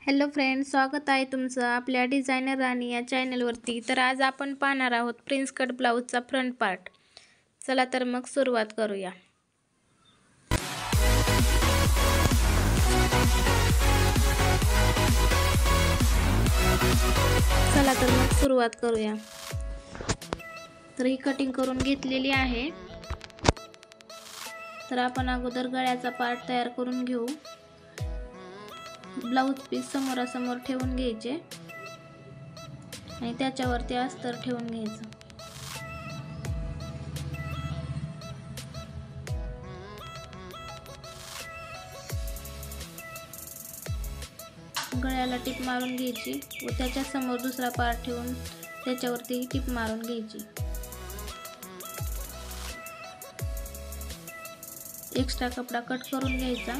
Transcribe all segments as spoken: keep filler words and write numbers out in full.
Hello friends, स्वागत आहे तुमचं आपल्या डिझायनर राणी या चॅनलवरती। तर आज आपण पाहणार आहोत प्रिन्स कट ब्लाउजचा फ्रंट पार्ट। चला तर मग सुरुवात करूया। चला तर मग सुरुवात करूया। तर ही कटिंग करून घेतलेली आहे। तर आपण अगोदर गळ्याचा पार्ट तयार करून घेऊ। ब्लाउज पीस समोरासमोर ठेवून घ्यायचे आणि त्याच्यावरती अस्तर ठेवून घ्यायचं। गळ्याला टिप मारून घ्यायची व त्याच्या समोर दुसरा पार्ट ठेवून त्याच्यावरती टिप मारून घ्यायची। एक्स्ट्रा कपडा कट करून घ्यायचा।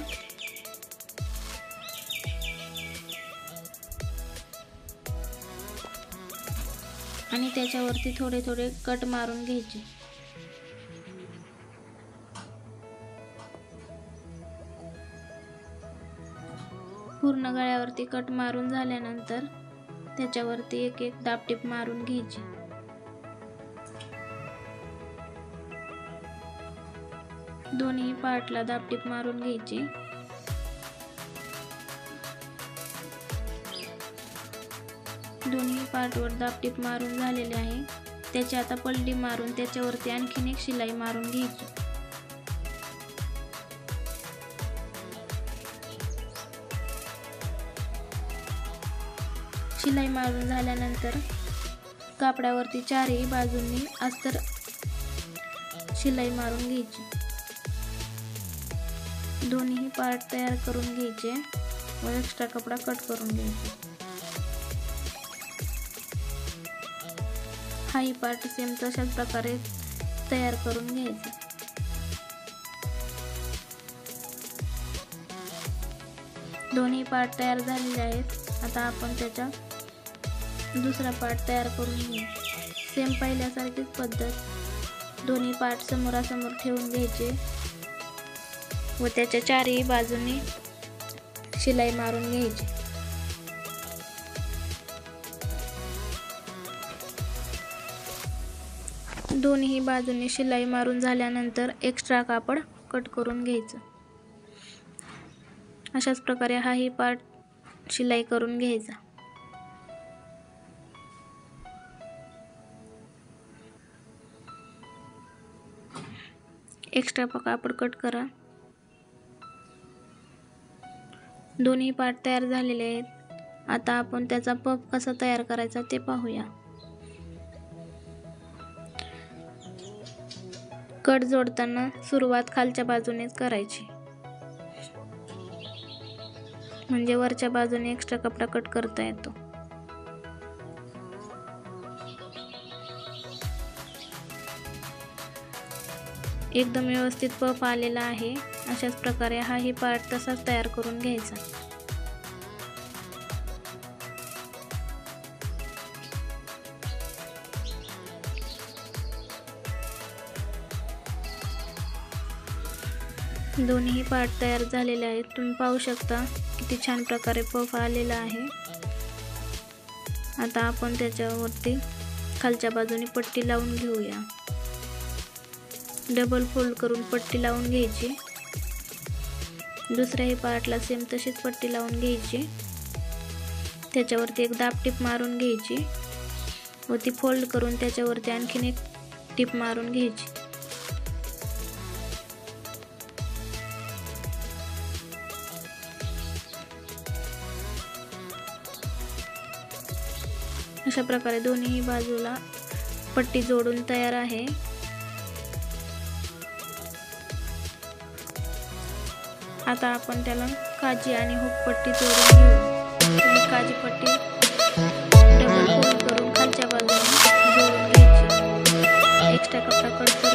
आणि त्याच्यावरती थोडे थोडे कट मारून घ्यायचे। पूर्ण गळ्यावरती कट मारून झाल्यानंतर त्याच्यावरती एक एक दाबटीप मारून घ्यायची। दोन्ही पार्टला दाबटीप मारून घ्यायची। दोन्ही पार्टवर दाबटीप मारून झालेले आहे। त्याची आता पलटी मारून त्याच्यावरती आणखीन एक शिलाई मारून घ्यायची। शिलाई मारून झाल्यानंतर कापडावरती चारही बाजूंनी अस्तर शिलाई मारून घ्यायची। दोन्ही पार्ट तयार करून घ्यायचे व एक्स्ट्रा कपडा कट करून घ्यायचा। हाही पार्ट सेम तशाच प्रकारे तयार करून घ्यायचा। दोन्ही पार्ट तयार झालेले आहेत। आता आपण त्याचा दुसरा पार्ट तयार करून घेऊ। सेम पहिल्यासारखीच पद्धत, दोन्ही पार्ट समोरासमोर ठेवून घ्यायचे व त्याच्या चारही बाजूंनी शिलाई मारून घ्यायची। दोन्ही बाजूंनी शिलाई मारून झाल्यानंतर एक्स्ट्रा कापड कट करून घ्यायचं। अशाच प्रकारे हाही पार्ट शिलाई करून घ्यायचा। एक्स्ट्रा कापड कट करा। दोन्ही पार्ट तयार झालेले आहेत। आता आपण त्याचा पफ कसा तयार करायचा ते पाहूया। कट जोडताना सुरुवात खालच्या बाजूनेच करायची, म्हणजे वरच्या बाजूने एक्स्ट्रा कपडा कट करता येतो। एकदम व्यवस्थित पफ आलेला आहे। अशाच प्रकारे हाही पार्ट तसाच तयार करून घ्यायचा। दोन्ही पार्ट तयार झालेले आहेत। तुम्ही पाहू शकता किती छान प्रकारे पफ आलेला आहे। आता आपण त्याच्यावरती खालच्या बाजूने पट्टी लावून घेऊया। डबल फोल्ड करून पट्टी लावून घ्यायची। दुसऱ्याही पार्टला सेम तशीच पट्टी लावून घ्यायची। त्याच्यावरती एक दाबटीप मारून घ्यायची व ती फोल्ड करून त्याच्यावरती आणखीन एक टीप मारून घ्यायची। अशा प्रकारे दोन्ही बाजूला पट्टी जोडून तयार आहे। आता आपण त्याला काजी आणि हुक पट्टी जोडून घेऊ। काजी पट्टी डबल फोल्ड करून खालच्या बाजूने जोडून घ्यायची। एक्स्ट्रा कपडा कट